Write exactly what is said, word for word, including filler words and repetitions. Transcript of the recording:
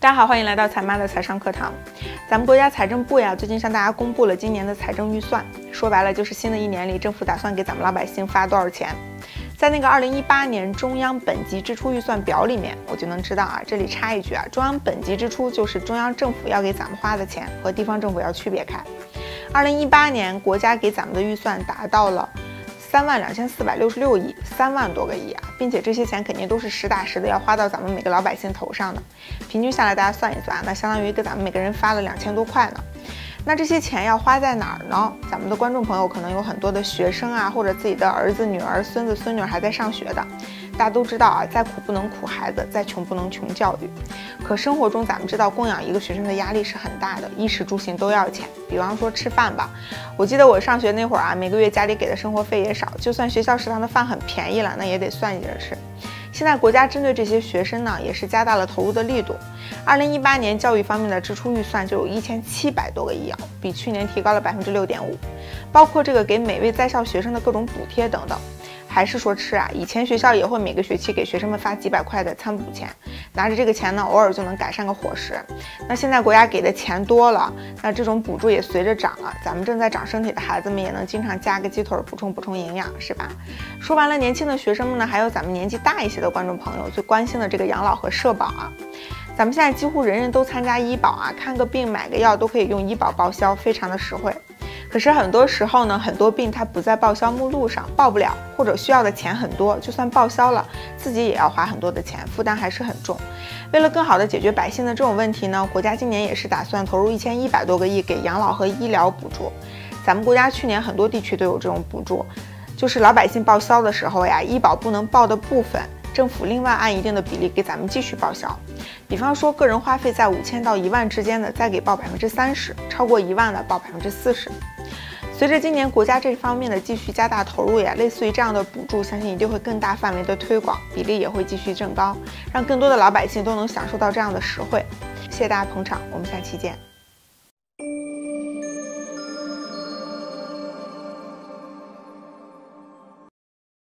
大家好，欢迎来到财妈的财商课堂。咱们国家财政部呀，最近向大家公布了今年的财政预算，说白了就是新的一年里政府打算给咱们老百姓发多少钱。在那个二零一八年中央本级支出预算表里面，我就能知道啊，这里插一句啊，中央本级支出就是中央政府要给咱们花的钱，和地方政府要区别开。二零一八年国家给咱们的预算达到了三万两千四百六十六亿，三万多个亿啊，并且这些钱肯定都是实打实的要花到咱们每个老百姓头上的。平均下来，大家算一算，那相当于给咱们每个人发了两千多块呢。那这些钱要花在哪儿呢？咱们的观众朋友可能有很多的学生啊，或者自己的儿子、女儿、孙子、孙女还在上学的。大家都知道啊，再苦不能苦孩子，再穷不能穷教育。可生活中咱们知道，供养一个学生的压力是很大的，衣食住行都要钱。比方说吃饭吧，我记得我上学那会儿啊，每个月家里给的生活费也少，就算学校食堂的饭很便宜了，那也得算计着吃。现在国家针对这些学生呢，也是加大了投入的力度。二零一八年教育方面的支出预算就有一千七百多个亿啊，比去年提高了百分之六点五，包括这个给每位在校学生的各种补贴等等。还是说吃啊，以前学校也会每个学期给学生们发几百块的餐补钱，拿着这个钱呢，偶尔就能改善个伙食。那现在国家给的钱多了，那这种补助也随着涨了，咱们正在长身体的孩子们也能经常加个鸡腿补充补充营养，是吧？说完了年轻的学生们呢，还有咱们年纪大一些的观众朋友最关心的这个养老和社保啊。咱们现在几乎人人都参加医保啊，看个病买个药都可以用医保报销，非常的实惠。可是很多时候呢，很多病它不在报销目录上，报不了，或者需要的钱很多，就算报销了，自己也要花很多的钱，负担还是很重。为了更好的解决百姓的这种问题呢，国家今年也是打算投入一千一百多个亿给养老和医疗补助。咱们国家去年很多地区都有这种补助，就是老百姓报销的时候呀，医保不能报的部分，政府另外按一定的比例给咱们继续报销。比方说个人花费在五千到一万之间的，再给报百分之三十，超过一万的报百分之四十。随着今年国家这方面的继续加大投入呀，类似于这样的补助，相信一定会更大范围的推广，比例也会继续增高，让更多的老百姓都能享受到这样的实惠。谢谢大家捧场，我们下期见。